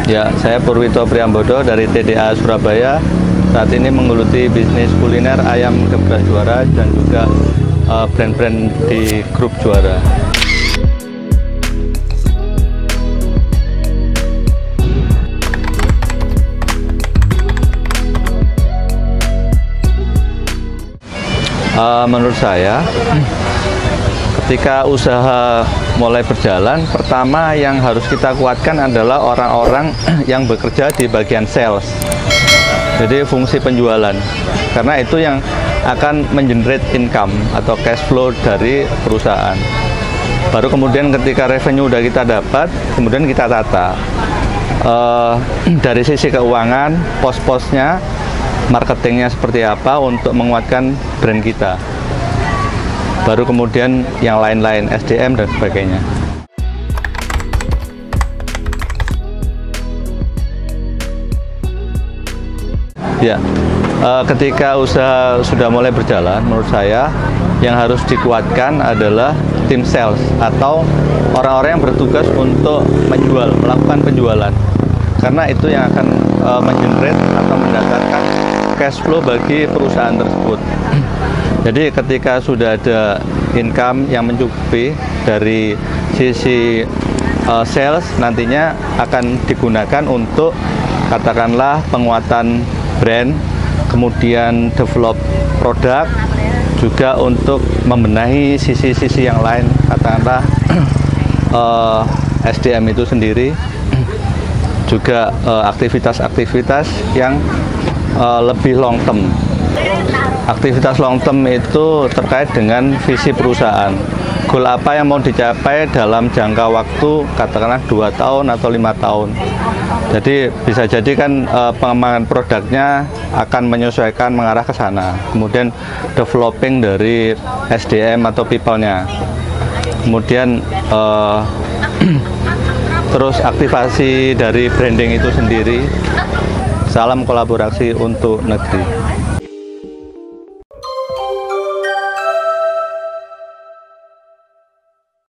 Ya, saya Purwito Priambodo dari TDA Surabaya. Saat ini menggeluti bisnis kuliner ayam gebrak juara dan juga brand-brand di grup juara. Menurut saya, ketika usaha mulai berjalan, pertama yang harus kita kuatkan adalah orang-orang yang bekerja di bagian sales. Jadi fungsi penjualan, karena itu yang akan mengenerate income atau cash flow dari perusahaan. Baru kemudian ketika revenue udah kita dapat, kemudian kita tata dari sisi keuangan, pos-posnya, marketingnya seperti apa untuk menguatkan brand kita. Baru kemudian yang lain-lain, SDM dan sebagainya. Ya, ketika usaha sudah mulai berjalan, menurut saya yang harus dikuatkan adalah tim sales atau orang-orang yang bertugas untuk menjual, melakukan penjualan. Karena itu yang akan mengenerate atau mendatangkan cash flow bagi perusahaan tersebut. Jadi ketika sudah ada income yang mencukupi dari sisi sales, nantinya akan digunakan untuk katakanlah penguatan brand, kemudian develop produk, juga untuk membenahi sisi-sisi yang lain, katakanlah SDM itu sendiri, juga aktivitas-aktivitas yang lebih long term. Aktivitas long term itu terkait dengan visi perusahaan. Goal apa yang mau dicapai dalam jangka waktu katakanlah 2 tahun atau 5 tahun. Jadi bisa jadi kan pengembangan produknya akan menyesuaikan mengarah ke sana. Kemudian developing dari SDM atau people-nya. Kemudian terus aktivasi dari branding itu sendiri. Salam kolaborasi untuk negeri.